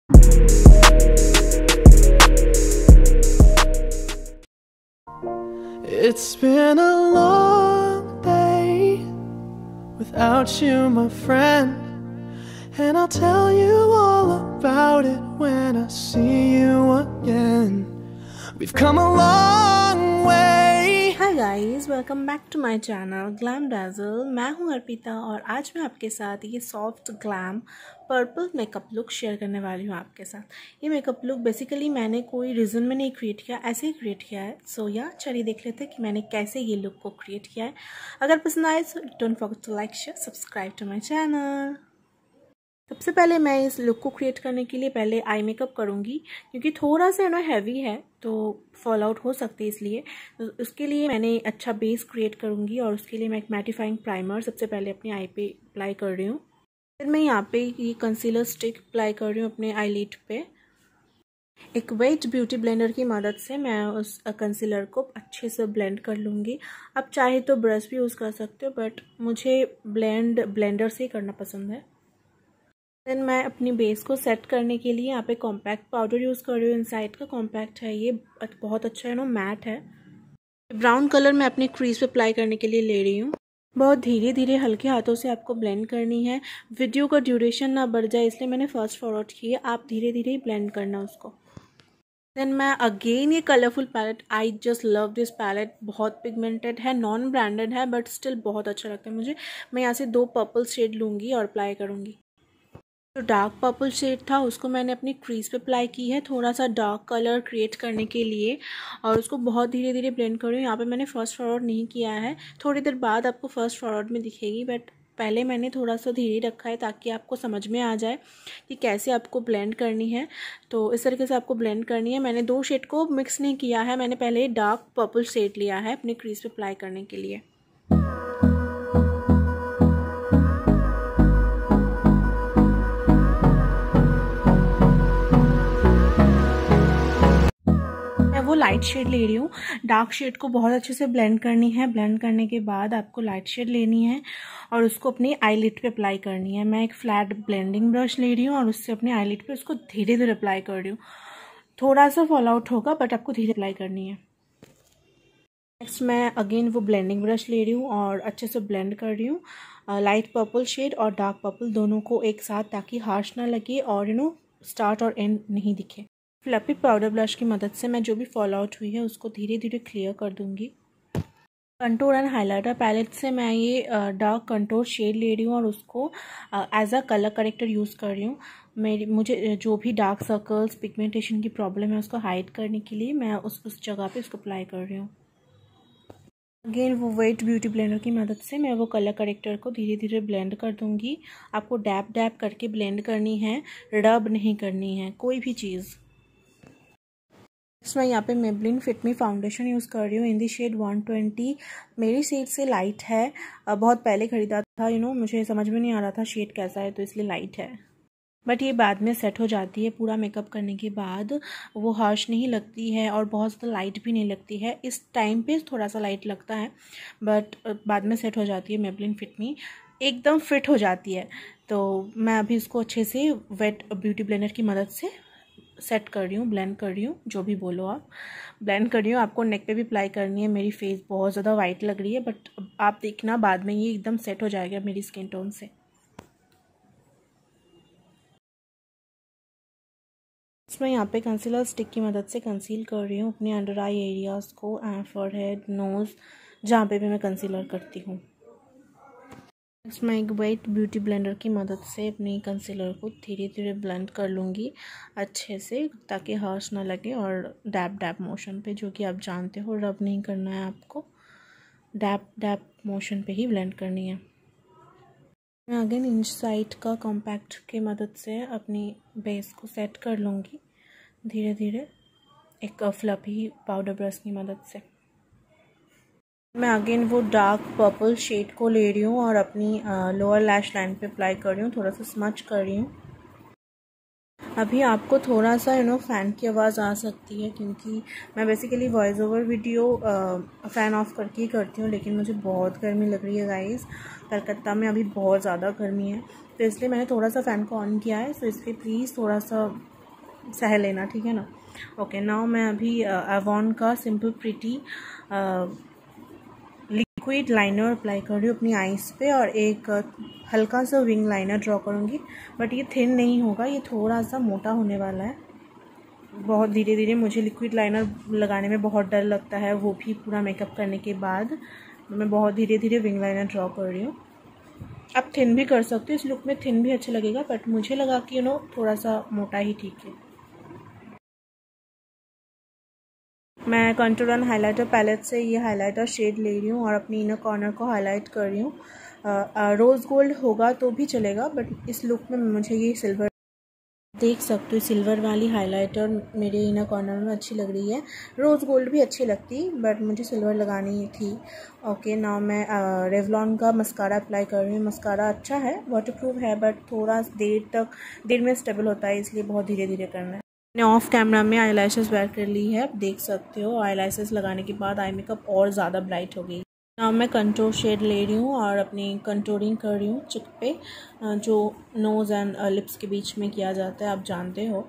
It's been a long day without you, my friend, and I'll tell you all about it when I see you again. We've come a long way. Hi guys, welcome back to my channel Glam Dazzle. मैं हूँ अर्पिता और आज मैं आपके साथ ये soft glam purple makeup look share करने वाली हूँ आपके साथ। ये मेकअप लुक बेसिकली मैंने कोई रीज़न में नहीं क्रिएट किया, ऐसे ही क्रिएट किया है। सो चलिए देख लेते हैं कि मैंने कैसे ये लुक को क्रिएट किया है। अगर पसंद आए तो don't forget to like, share, subscribe to my channel. सबसे पहले मैं इस लुक को क्रिएट करने के लिए पहले आई मेकअप करूँगी, क्योंकि थोड़ा सा हैवी है तो फॉल आउट हो सकती है, इसलिए तो उसके लिए मैंने अच्छा बेस क्रिएट करूँगी। और उसके लिए मैं एक मैटिफाइंग प्राइमर सबसे पहले अपनी आई पे अप्लाई कर रही हूँ। फिर मैं यहाँ पे ये कंसीलर स्टिक अप्लाई कर रही हूँ अपने आई लिड पे। एक वेट ब्यूटी ब्लेंडर की मदद से मैं उस कंसीलर को अच्छे से ब्लेंड कर लूँगी। आप चाहे तो ब्रश भी यूज़ कर सकते हो, बट मुझे ब्लेंडर से ही करना पसंद है। देन मैं अपनी बेस को सेट करने के लिए यहाँ पे कॉम्पैक्ट पाउडर यूज़ कर रही हूँ। इनसाइड का कॉम्पैक्ट है, ये बहुत अच्छा मैट है। ब्राउन कलर मैं अपनी क्रीज पे अप्लाई करने के लिए ले रही हूँ। बहुत धीरे धीरे हल्के हाथों से आपको ब्लेंड करनी है। वीडियो का ड्यूरेशन ना बढ़ जाए इसलिए मैंने फास्ट फॉरवर्ड किया, आप धीरे धीरे ही ब्लेंड करना उसको। देन मैं अगेन ये colourful palette, I just love this palette. बहुत पिगमेंटेड है, नॉन ब्रांडेड है, बट स्टिल बहुत अच्छा लगता है मुझे। मैं यहाँ से 2 पर्पल शेड लूँगी और अप्लाई करूँगी। जो डार्क पर्पल शेड था उसको मैंने अपनी क्रीज पे अप्लाई की है, थोड़ा सा डार्क कलर क्रिएट करने के लिए, और उसको बहुत धीरे धीरे ब्लेंड कर रही हूँ। यहाँ पे मैंने फर्स्ट फॉरवर्ड नहीं किया है, थोड़ी देर बाद आपको फर्स्ट फॉरवर्ड में दिखेगी, बट पहले मैंने थोड़ा सा धीरे रखा है ताकि आपको समझ में आ जाए कि कैसे आपको ब्लेंड करनी है। तो इस तरीके से आपको ब्लेंड करनी है। मैंने 2 शेड को मिक्स नहीं किया है, मैंने पहले डार्क पर्पल शेड लिया है अपनी क्रीज पे अप्लाई करने के लिए। वो लाइट शेड ले रही हूँ। डार्क शेड को बहुत अच्छे से ब्लेंड करनी है। ब्लेंड करने के बाद आपको लाइट शेड लेनी है और उसको अपनी आई लिड पे अप्लाई करनी है। मैं एक फ्लैट ब्लेंडिंग ब्रश ले रही हूँ और उससे अपने आई लिड पे उसको धीरे धीरे अप्लाई कर रही हूँ। थोड़ा सा फॉल आउट होगा, बट आपको धीरे अप्लाई करनी है। नेक्स्ट मैं अगेन वो ब्लेंडिंग ब्रश ले रही हूँ और अच्छे से ब्लेंड कर रही हूँ लाइट पर्पल शेड और डार्क पर्पल दोनों को एक साथ, ताकि हार्श ना लगे और स्टार्ट और एंड नहीं दिखे। फ्लफी पाउडर ब्रश की मदद से मैं जो भी फॉल आउट हुई है उसको धीरे धीरे क्लियर कर दूंगी। कंटूर एंड हाइलाइटर पैलेट से मैं ये डार्क कंटूर शेड ले रही हूँ और उसको as a colour corrector use कर रही हूँ। मुझे जो भी डार्क सर्कल्स, पिगमेंटेशन की प्रॉब्लम है उसको हाइड करने के लिए मैं उस जगह पे इसको अप्लाई कर रही हूँ। अगेन वो वेट ब्यूटी ब्लेंडर की मदद से मैं वो कलर करेक्टर को धीरे धीरे ब्लेंड कर दूंगी। आपको डैप डैप करके ब्लेंड करनी है, रब नहीं करनी है कोई भी चीज़। मैं यहाँ पे Maybelline fit me foundation use कर रही हूँ इन दी शेड 120। मेरी शेड से लाइट है, बहुत पहले ख़रीदा था। मुझे समझ में नहीं आ रहा था शेड कैसा है, तो इसलिए लाइट है, बट ये बाद में सेट हो जाती है। पूरा मेकअप करने के बाद वो हार्श नहीं लगती है और बहुत ज़्यादा लाइट भी नहीं लगती है। इस टाइम पे थोड़ा सा लाइट लगता है, बट बाद में सेट हो जाती है। मेबलिन फिट मी एकदम फिट हो जाती है। तो मैं अभी इसको अच्छे से वेट ब्यूटी ब्लेंडर की मदद से सेट कर रही हूँ, ब्लेंड कर रही हूँ, जो भी बोलो आप। ब्लेंड कर रही हूँ। आपको नेक पे भी अप्लाई करनी है। मेरी फेस बहुत ज़्यादा वाइट लग रही है, बट आप देखना बाद में ये एकदम सेट हो जाएगा मेरी स्किन टोन से। मैं यहाँ पे कंसीलर स्टिक की मदद से कंसील कर रही हूँ अपने अंडर आई एरियाज़ को, फॉरहेड, नोज़, जहाँ पे भी मैं कंसीलर करती हूँ। इसमें एक वेट ब्यूटी ब्लेंडर की मदद से अपनी कंसीलर को धीरे धीरे ब्लेंड कर लूँगी अच्छे से, ताकि हार्श ना लगे। और डैप डैप मोशन पे, जो कि आप जानते हो रब नहीं करना है आपको, डैप डैप मोशन पे ही ब्लेंड करनी है। मैं अगेन इंच साइड का कॉम्पैक्ट की मदद से अपनी बेस को सेट कर लूँगी धीरे धीरे एक फ्लफी पाउडर ब्रश की मदद से। मैं अगेन वो डार्क पर्पल शेड को ले रही हूँ और अपनी लोअर लैश लाइन पे अप्लाई कर रही हूँ, थोड़ा सा स्मच कर रही हूँ। अभी आपको थोड़ा सा फ़ैन की आवाज़ आ सकती है, क्योंकि मैं basically voice over video fan off करके ही करती हूँ, लेकिन मुझे बहुत गर्मी लग रही है गाइस। कलकत्ता में अभी बहुत ज़्यादा गर्मी है, तो इसलिए मैंने थोड़ा सा फ़ैन को ऑन किया है। तो इसलिए प्लीज़ थोड़ा सा सह लेना, ठीक है ना। ओके, नाउ मैं अभी एवॉन का simple pretty liquid liner apply कर रही हूँ अपनी आईज़ पे, और एक हल्का सा विंग लाइनर ड्रॉ करूँगी, बट ये थिन नहीं होगा, ये थोड़ा सा मोटा होने वाला है। बहुत धीरे धीरे, मुझे लिक्विड लाइनर लगाने में बहुत डर लगता है, वो भी पूरा मेकअप करने के बाद। मैं बहुत धीरे धीरे विंग लाइनर ड्रॉ कर रही हूँ। आप थिन भी कर सकते हो, इस लुक में थिन भी अच्छा लगेगा, बट मुझे लगा कि थोड़ा सा मोटा ही ठीक है। मैं कंटूर एंड हाइलाइटर पैलेट से ये हाइलाइटर शेड ले रही हूँ और अपनी इनर कॉर्नर को हाईलाइट कर रही हूँ। रोज़ गोल्ड होगा तो भी चलेगा, बट इस लुक में मुझे ये सिल्वर, देख सकते हो सिल्वर वाली हाइलाइटर मेरे इनर कॉर्नर में अच्छी लग रही है। रोज़ गोल्ड भी अच्छी लगती, बट मुझे सिल्वर लगानी थी। ओके, नाउ मैं रेवलॉन का मस्कारा अप्लाई कर रही हूँ। मस्कारा अच्छा है, वाटरप्रूफ है, बट थोड़ा देर में स्टेबल होता है, इसलिए बहुत धीरे धीरे करना है। मैंने ऑफ कैमरा में आई लैशेज़ वेयर कर ली है, आप देख सकते हो। आई लैशेज़ लगाने के बाद आई मेकअप और ज़्यादा ब्राइट हो गई। नाउ मैं कंटूर शेड ले रही हूँ और अपनी कंटूरिंग कर रही हूँ चिक पे, जो नोज़ एंड लिप्स के बीच में किया जाता है, आप जानते हो।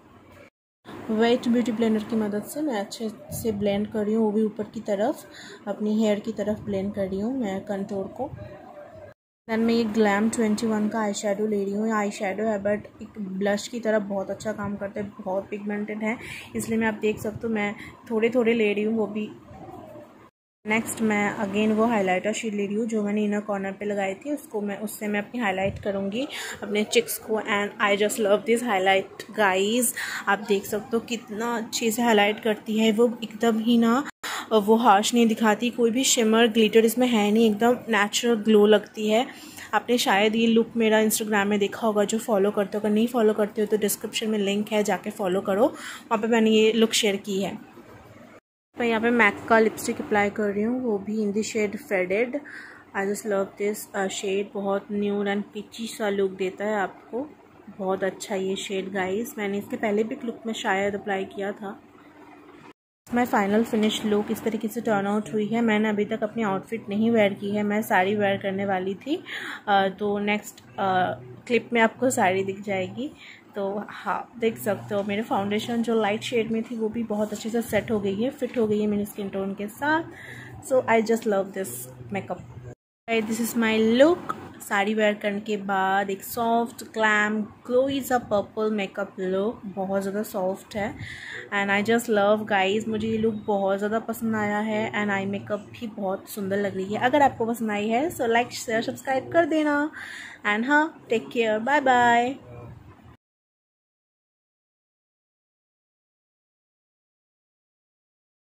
वेट ब्यूटी ब्लेंडर की मदद से मैं अच्छे से ब्लेंड कर रही हूँ, वो भी ऊपर की तरफ, अपनी हेयर की तरफ ब्लेंड कर रही हूँ मैं कंटूर को। दैन मैं ये ग्लैम 21 का आई शेडो ले रही हूँ। ये आई शेडो है, बट एक ब्लश की तरफ बहुत अच्छा काम करता है, बहुत पिगमेंटेड है, इसलिए मैं, आप देख सकते हो, मैं थोड़े थोड़े ले रही हूँ वो भी। नेक्स्ट मैं अगेन वो हाइलाइटर शेड ले रही हूँ जो मैंने इनर कॉर्नर पे लगाई थी, उससे मैं अपनी हाईलाइट करूँगी अपने चिक्स को। And I just love this highlight guys. आप देख सकते हो कितना अच्छे से हाईलाइट करती है वो, एकदम ही ना वो हार्श नहीं दिखाती, कोई भी शिमर ग्लिटर इसमें है नहीं, एकदम नेचुरल ग्लो लगती है। आपने शायद ये लुक मेरा इंस्टाग्राम में देखा होगा, जो फॉलो करते हो। अगर नहीं फॉलो करते हो तो डिस्क्रिप्शन में लिंक है, जाके फॉलो करो, वहाँ पे मैंने ये लुक शेयर की है। मैं यहाँ पे मैक का लिपस्टिक अप्लाई कर रही हूँ, वो भी in the shade faded. I just love this shade, बहुत न्यू एंड पिची सा लुक देता है आपको, बहुत अच्छा ये शेड गाइस। मैंने इसके पहले भी लुक में शायद अप्लाई किया था। मैं फाइनल फिनिश लुक इस तरीके से टर्न आउट हुई है। मैंने अभी तक अपनी आउटफिट नहीं वेयर की है, मैं साड़ी वेयर करने वाली थी, तो नेक्स्ट क्लिप में आपको साड़ी दिख जाएगी। तो हाँ, देख सकते हो मेरे फाउंडेशन जो लाइट शेड में थी वो भी बहुत अच्छे से सेट हो गई है, फिट हो गई है मेरी स्किन टोन के साथ। So I just love this makeup. This is my look sari wear करने के बाद, एक सॉफ्ट ग्लैम ग्लोई सा पर्पल मेकअप लुक, बहुत ज़्यादा सॉफ्ट है। And I just love guys, मुझे ये लुक बहुत ज़्यादा पसंद आया है। एंड आई मेकअप भी बहुत सुंदर लग रही है। अगर आपको पसंद आई है सो लाइक शेयर सब्सक्राइब कर देना। एंड हाँ, टेक केयर, बाय बाय।